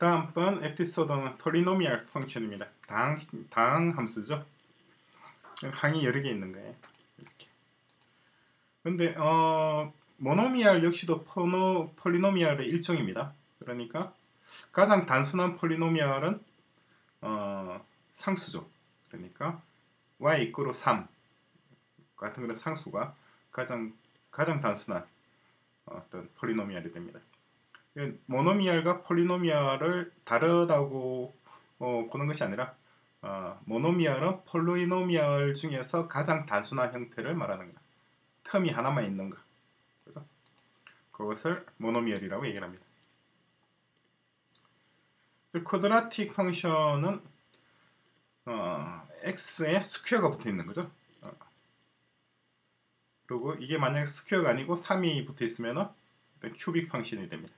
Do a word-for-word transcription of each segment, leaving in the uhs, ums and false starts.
다음번 에피소드는 폴리노미얼 펑션입니다. 당, 당 함수죠. 항이 여러 개 있는 거예요. 이렇게. 근데 어, 모노미얼 역시도 포노, 폴리노미얼의 일종입니다. 그러니까 가장 단순한 폴리노미얼은 어, 상수죠. 그러니까 y 이퀄 삼 같은 그런 상수가 가장 가장 단순한 어떤 폴리노미얼이 됩니다. 모노미얼과 폴리노미얼을 다르다고 어, 보는 것이 아니라 어, 모노미얼은 폴리노미얼 중에서 가장 단순한 형태를 말하는 거다. 텀이 하나만 있는 거. 그래서 그것을 모노미얼이라고 얘기를 합니다. 쿼드라틱 펑션은 어, x에 스퀘어가 붙어 있는 거죠. 어. 그리고 이게 만약 스퀘어가 아니고 삼이 붙어 있으면 큐빅 펑션이 됩니다.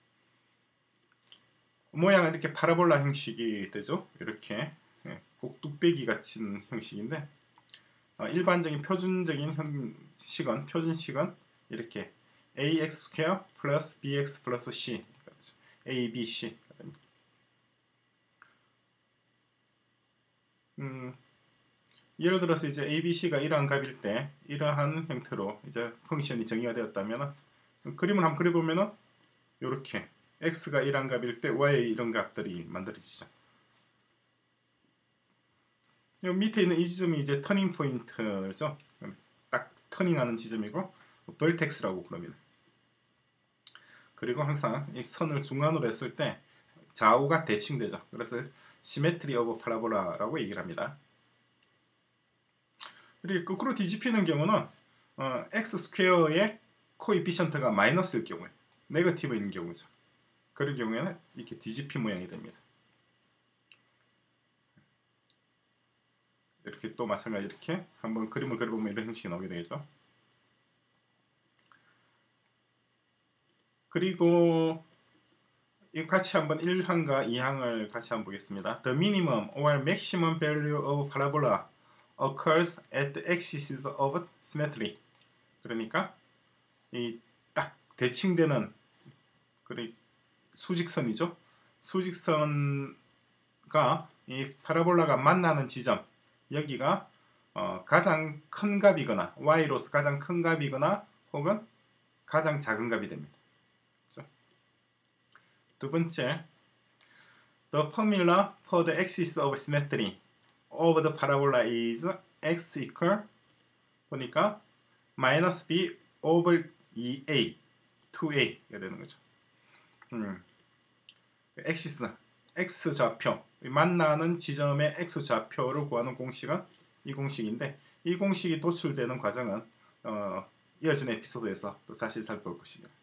모양은 이렇게 파라볼라 형식이 되죠. 이렇게 곱뚝배기 같은 형식인데 어, 일반적인 표준적인 형식은 표준식은 이렇게 ax 스퀘어 플러스 bx 플러스 c a, b, c 음, 예를 들어서 이제 a, b, c가 이러한 값일 때 이러한 형태로 이제 펑션이 정의가 되었다면 그림을 한번 그려보면은 이렇게 x가 이러한 값일 때 y의 이런 값들이 만들어지죠. 여기 밑에 있는 이 지점이 이제 터닝 포인트죠. 딱 터닝하는 지점이고 벌텍스라고 부릅니다. 그리고 항상 이 선을 중간으로 했을 때 좌우가 대칭되죠. 그래서 시메트리 오브 파라볼라라고 얘기를 합니다. 그리고 거꾸로 뒤집히는 경우는 어, x 스퀘어의 코이피션트가 마이너스일 경우에 네거티브인 경우죠. 그런 경우에는 이렇게 뒤집힌 모양이 됩니다. 이렇게 또 마찬가지 이렇게 한번 그림을 그려보면 이런 형식이 나오게 되겠죠. 그리고 이 같이 한번 일 항과 이 항을 같이 한번 보겠습니다. The minimum or maximum value of parabola occurs at the axis of symmetry. 그러니까 이 딱 대칭되는 그리 수직선이죠. 수직선과 이 파라볼라가 만나는 지점 여기가 어, 가장 큰 값이거나 y로서 가장 큰 값이거나 혹은 가장 작은 값이 됩니다. 그렇죠? 두 번째, the formula for the axis of symmetry of the parabola is x equal 보니까 마이너스 b over 이 a, 투 a가 되는 거죠. 음, 엑시스, x 좌표 만나는 지점의 x 좌표를 구하는 공식은 이 공식인데 이 공식이 도출되는 과정은 어, 이어진 에피소드에서 또 자세히 살펴볼 것입니다.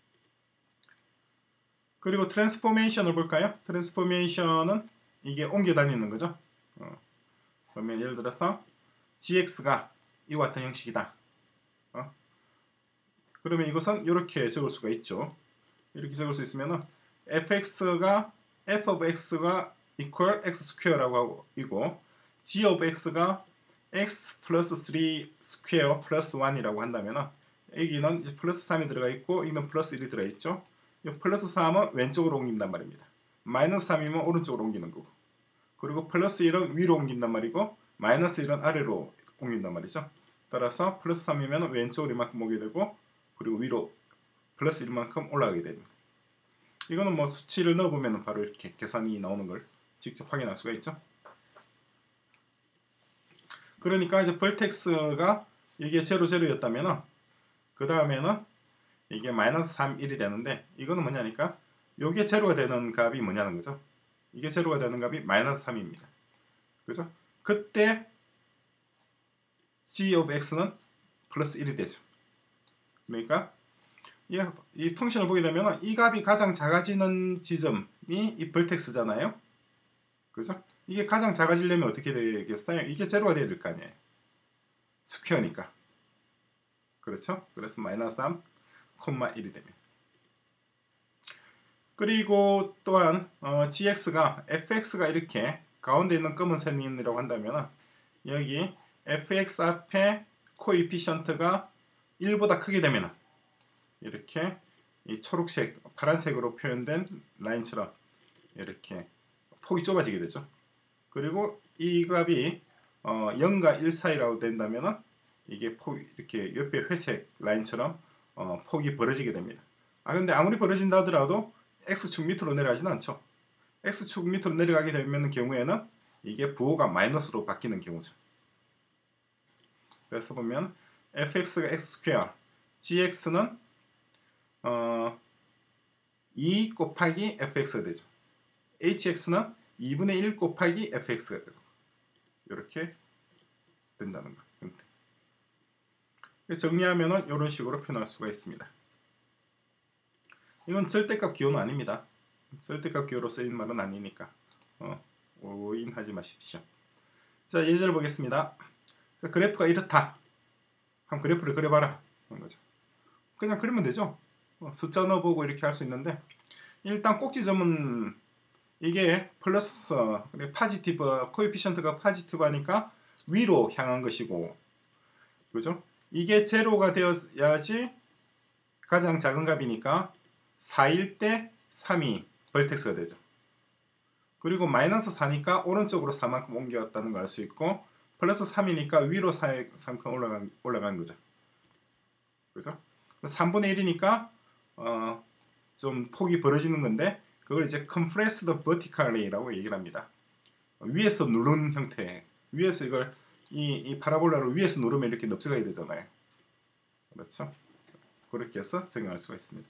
그리고 트랜스포메이션을 볼까요? 트랜스포메이션은 이게 옮겨 다니는 거죠. 어, 그러면 예를 들어서 gx가 이와 같은 형식이다. 어? 그러면 이것은 이렇게 적을 수가 있죠. 이렇게 적을 수 있으면은 fx가 f of x가 equal x 스퀘어라고 하고 이고 g of x가 x 플러스 쓰리 스퀘어 플러스 일이라고 한다면은 여기는 플러스 삼이 들어가 있고 여기는 플러스 일이 들어 있죠. 이 플러스 삼은 왼쪽으로 옮긴단 말입니다. 마이너스 삼이면 오른쪽으로 옮기는 거고 그리고 플러스 일은 위로 옮긴단 말이고 마이너스 일은 아래로 옮긴단 말이죠. 따라서 플러스 삼이면 왼쪽으로 이만큼 오게 되고 그리고 위로 플러스 일만큼 올라가게 됩니다. 이거는 뭐 수치를 넣어보면 바로 이렇게 계산이 나오는 걸 직접 확인할 수가 있죠. 그러니까 이제 벌텍스가 이게 제로 제로였다면 그 다음에는 이게 마이너스 삼, 일이 되는데 이거는 뭐냐니까 이게 제로가 되는 값이 뭐냐는 거죠. 이게 제로가 되는 값이 마이너스 삼입니다. 그죠? 그때 g of x는 플러스 일이 되죠. 그러니까 이, 이 펑션을 보게 되면 이 값이 가장 작아지는 지점이 이 벌텍스잖아요. 그죠? 이게 가장 작아지려면 어떻게 되겠어요? 이게 제로가 돼야 될 거 아니에요. 스퀘어니까. 그렇죠? 그래서 마이너스 삼, 일이 됩니다. 그리고 또한 어, gx가 fx가 이렇게 가운데 있는 검은線이라고 한다면 여기 fx 앞에 코이피션트가 일보다 크게 되면 이렇게 이 초록색, 파란색으로 표현된 라인처럼 이렇게 폭이 좁아지게 되죠. 그리고 이 값이 어, 영과 일 사이라고 된다면은 이게 폭 이렇게 옆에 회색 라인처럼 어, 폭이 벌어지게 됩니다. 아 근데 아무리 벌어진다 하더라도 x축 밑으로 내려가지는 않죠. x축 밑으로 내려가게 되면 경우에는 이게 부호가 마이너스로 바뀌는 경우죠. 그래서 보면 fx가 x 스퀘어, gx는 어, 이 곱하기 fx가 되죠. hx는 이분의 일 곱하기 fx가 되고 이렇게 된다는 거. 정리하면은 이런 식으로 표현할 수가 있습니다. 이건 절대값 기호는 아닙니다. 절대값 기호로 쓰인 말은 아니니까 어, 오인하지 마십시오. 자, 예제를 보겠습니다. 자, 그래프가 이렇다. 한번 그래프를 그려봐라. 그런 거죠. 그냥 그리면 되죠. 어, 숫자 넣어보고 이렇게 할 수 있는데 일단 꼭지점은 이게 플러스 파지티브 코에피션트가 파지티브하니까 위로 향한 것이고, 그죠? 이게 제로가 되어야지 가장 작은 값이니까 사일 때 삼이 벌텍스가 되죠. 그리고 마이너스 사니까 오른쪽으로 사만큼 옮겨왔다는 걸 알 수 있고, 플러스 삼이니까 위로 사만큼 올라간, 올라간 거죠. 그죠? 삼분의 일이니까 어, 좀 폭이 벌어지는 건데 그걸 이제 compressed vertically라고 얘기를 합니다. 위에서 누른 형태. 위에서 이걸 이, 이 파라볼라를 위에서 누르면 이렇게 넙죽하게 되잖아요. 그렇죠? 그렇게 해서 적용할 수가 있습니다.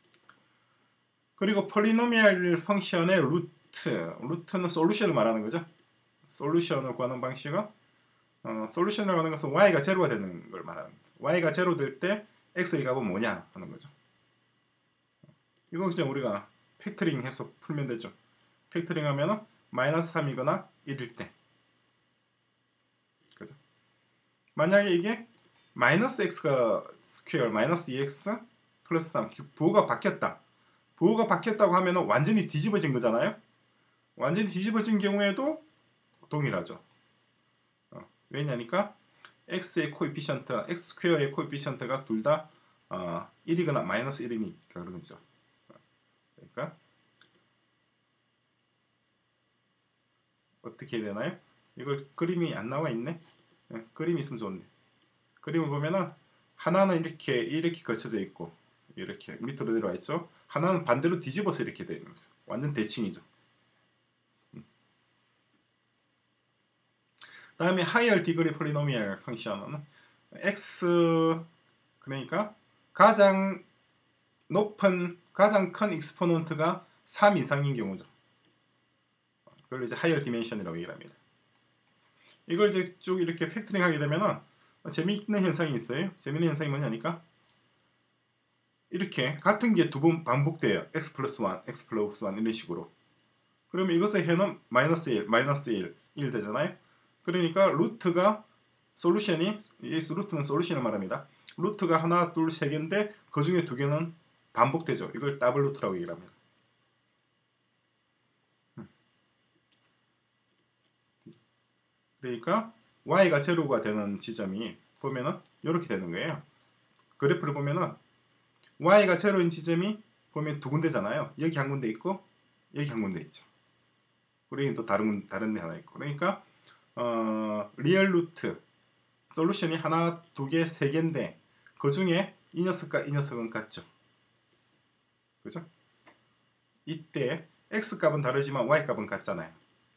그리고 폴리노미얼 펑션의 루트. 루트는 솔루션을 말하는 거죠. 솔루션을 구하는 방식은 어, 솔루션을 하는 것은 y가 제로가 되는 걸 말하는 거죠. y가 제로 될 때 x의 값은 뭐냐 하는 거죠. 이거 그냥 우리가 팩터링 해서 풀면 되죠. 팩터링 하면은 마이너스 삼이거나 일일 때. 그죠? 만약에 이게 마이너스 x가 스퀘어 마이너스 이 엑스 플러스 삼 부호가 바뀌었다. 부호가 바뀌었다고 하면은 완전히 뒤집어진 거잖아요. 완전히 뒤집어진 경우에도 동일하죠. 어, 왜냐니까 x의 코에피션트, x 스퀘어의 코에피션트가 둘 다 어, 일이거나 마이너스 일이니까 그런 거죠. 그러니까 어떻게 해야 되나요? 이걸 그림이 안 나와 있네. 네, 그림이 있으면 좋은데. 그림을 보면은 하나는 이렇게 이렇게 걸쳐져 있고 이렇게 밑으로 내려와 있죠. 하나는 반대로 뒤집어서 이렇게 되어 있는 거죠. 완전 대칭이죠. 음. 다음에 higher degree polynomial 펑션은 x 그러니까 가장 높은 가장 큰 익스포넌트가 삼 이상인 경우죠. 그걸 이제 higher dimension이라고 얘기를 합니다. 이걸 이제 쭉 이렇게 팩터링 하게 되면은 재미있는 현상이 있어요. 재미있는 현상이 뭐냐니까 이렇게 같은 게 두 번 반복돼요. x 플러스 일, x 플러스 일 이런 식으로. 그러면 이것의 해는 마이너스 일, 마이너스 일, 일 되잖아요. 그러니까 루트가 솔루션이 이 루트는 솔루션을 말합니다. 루트가 하나, 둘, 세 개인데 그 중에 두 개는 반복되죠. 이걸 더블 루트라고 얘기를 합니다. 그러니까 y가 제로가 되는 지점이 보면은 이렇게 되는 거예요. 그래프를 보면은 y가 제로인 지점이 보면 두 군데잖아요. 여기 한 군데 있고 여기 한 군데 있죠. 그리고 또 다른 다른 데 하나 있고. 그러니까 어, 리얼 루트 솔루션이 하나, 두 개, 세 개인데 그 중에 이 녀석과 이 녀석은 같죠. 그죠? 이때 x 값은 다르지만 y 값은 같잖아요.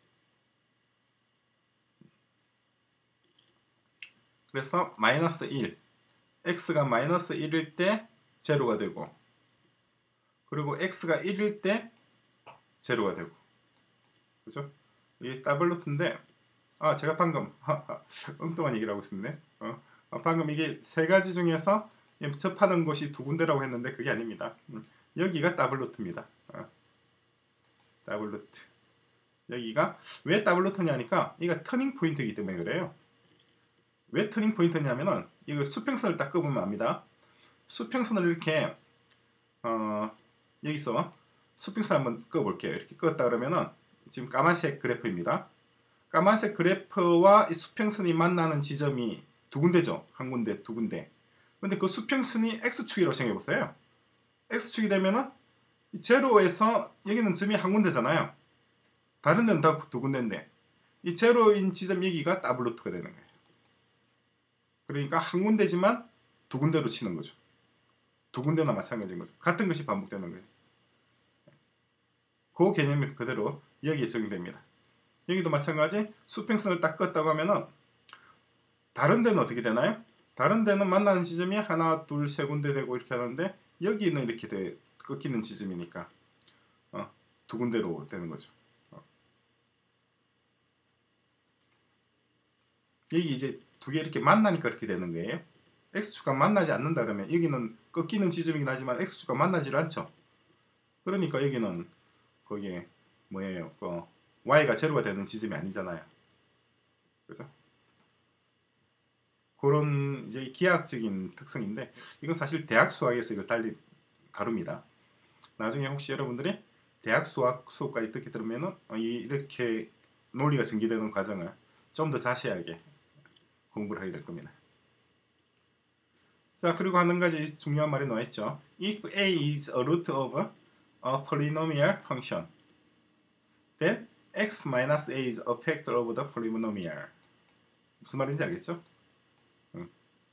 그래서 마이너스 일, x가 마이너스 일일 때 제로가 되고, 그리고 x가 일일 때 제로가 되고, 그죠? 이게 더블 루트인데, 아 제가 방금 엉뚱한 얘기를 하고 있었네. 어, 어, 방금 이게 세 가지 중에서 접하는 곳이 두 군데라고 했는데 그게 아닙니다. 음, 여기가 더블 루트입니다. 어, 더블 루트. 여기가 왜 더블 루트냐니까 이가 터닝 포인트이기 때문에 그래요. 왜 터닝 포인트냐면은 이거 수평선을 딱 끄보면 압니다. 수평선을 이렇게 어, 여기서 수평선 한번 끄볼게요. 이렇게 끄었다 그러면은 지금 까만색 그래프입니다. 까만색 그래프와 이 수평선이 만나는 지점이 두 군데죠. 한 군데, 두 군데. 근데 그 수평선이 x축이라고 생각해보세요. x축이 되면은 제로에서 여기는 점이 한 군데잖아요. 다른 데는 다 두 군데인데 이 제로인 지점 여기가 더블 루트가 되는 거예요. 그러니까 한 군데지만 두 군데로 치는 거죠. 두 군데나 마찬가지인 거죠. 같은 것이 반복되는 거예요. 그 개념이 그대로 여기에 적용됩니다. 여기도 마찬가지 수평선을 딱 껐다고 하면은 다른 데는 어떻게 되나요? 다른 데는 만나는 지점이 하나, 둘, 세 군데 되고 이렇게 하는데 여기는 이렇게 돼, 꺾이는 지점이니까 어, 두 군데로 되는 거죠. 어. 여기 이제 두 개 이렇게 만나니까 그렇게 되는 거예요. X축과 만나지 않는다 그러면 여기는 꺾이는 지점이긴 하지만 X축과 만나질 않죠. 그러니까 여기는 거기에 뭐예요? 그 Y가 제로가 되는 지점이 아니잖아요. 그죠? 그런 이제 기하학적인 특성인데 이건 사실 대학 수학에서 이걸 달리 다룹니다. 나중에 혹시 여러분들이 대학 수학 수업까지 듣게 들으면은 이렇게 논리가 전개되는 과정을 좀 더 자세하게 공부를 하게 될 겁니다. 자, 그리고 한 가지 중요한 말이 나와 있죠. If a is a root of a polynomial function, then x minus a is a factor of the polynomial. 무슨 말인지 알겠죠? 음.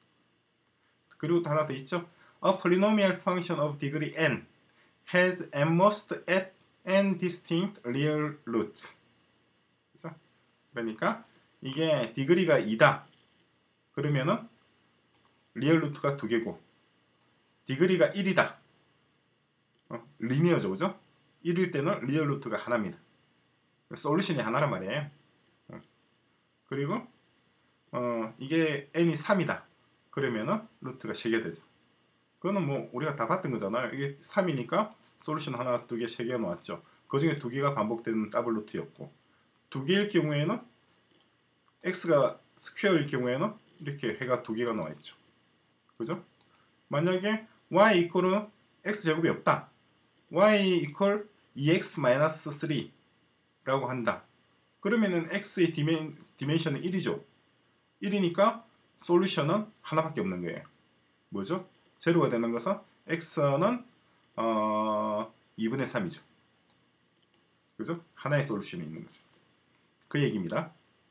그리고 또 하나 더 있죠. A polynomial function of degree n has at most at n distinct real roots. 그렇죠? 그러니까 이게 디그리가 이다. 그러면은 리얼 루트가 두 개고 디그리가 일이다. 어, 리니어죠, 그죠? 일일 때는 리얼 루트가 하나입니다. 솔루션이 하나란 말이에요. 어. 그리고 어, 이게 n이 삼이다. 그러면은 루트가 세 개 되죠. 그거는 뭐 우리가 다 봤던 거잖아요. 이게 삼이니까 솔루션 하나, 두 개, 세 개가 나왔죠. 그 중에 두 개가 반복되는 더블 루트였고 두 개일 경우에는 x가 스퀘어일 경우에는 이렇게 해가 두 개가 나와 있죠. 그죠? 만약에 y 이퀄은 x제곱이 없다. y 이퀄 이 엑스 마이너스 쓰리 라고 한다. 그러면은 x의 디멘, 디멘션은 일이죠. 일이니까 솔루션은 하나밖에 없는 거예요. 뭐죠? 제로가 되는 것은 x는 어, 이분의 삼이죠. 그죠? 하나의 솔루션이 있는 거죠. 그 얘기입니다.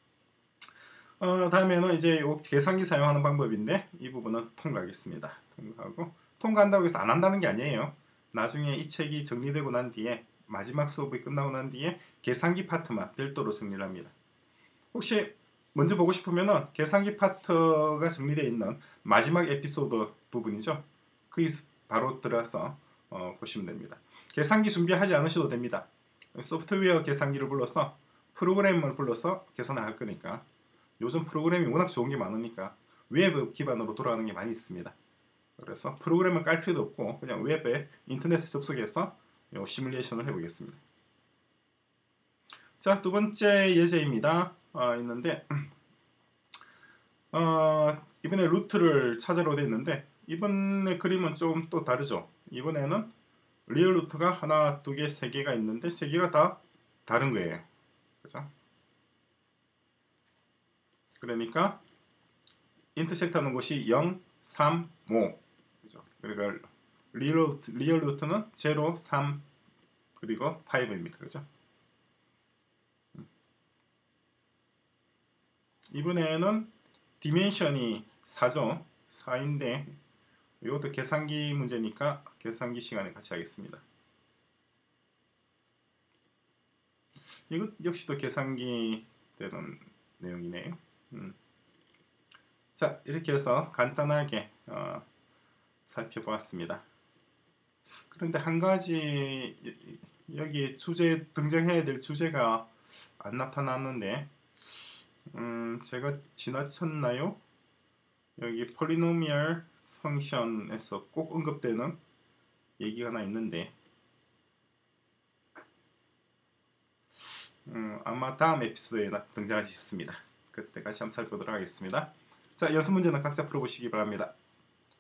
어, 다음에는 이제 계산기 사용하는 방법인데 이 부분은 통과하겠습니다. 통과하고 통과한다고 해서 안 한다는 게 아니에요. 나중에 이 책이 정리되고 난 뒤에 마지막 수업이 끝나고 난 뒤에 계산기 파트만 별도로 정리를 합니다. 혹시 먼저 보고 싶으면은 계산기 파트가 정리되어 있는 마지막 에피소드 부분이죠. 거기 바로 들어가서 어, 보시면 됩니다. 계산기 준비하지 않으셔도 됩니다. 소프트웨어 계산기를 불러서 프로그램을 불러서 계산을 할 거니까 요즘 프로그램이 워낙 좋은 게 많으니까 웹 기반으로 돌아가는 게 많이 있습니다. 그래서 프로그램을 깔 필요도 없고 그냥 웹에 인터넷에 접속해서 요 시뮬레이션을 해보겠습니다. 자, 두 번째 예제입니다. 어, 있는데 어, 이번에 루트를 찾으러 되어 있는데 이번에 그림은 좀 또 다르죠. 이번에는 리얼 루트가 하나, 두 개, 세 개가 있는데 세 개가 다 다른 거예요. 그죠? 그러니까 인터섹트 하는 곳이 영, 삼, 오. 그죠? 그러니까 리얼, 루트, 리얼 루트는 제로, 삼, 그리고 오입니다. 그죠? 이번에는 디멘션이 사죠. 사인데 이것도 계산기 문제니까 계산기 시간에 같이 하겠습니다. 이것 역시도 계산기 되는 내용이네요. 음. 자, 이렇게 해서 간단하게 어, 살펴보았습니다. 그런데 한 가지 여기 주제 등장해야 될 주제가 안 나타났는데 음, 제가 지나쳤나요? 여기 폴리노미얼 펑션에서 꼭 언급되는 얘기가 하나 있는데 음, 아마 다음 에피소드에 등장하지 싶습니다. 그때 같이 한번 살펴보도록 하겠습니다. 자, 연습 문제는 각자 풀어보시기 바랍니다.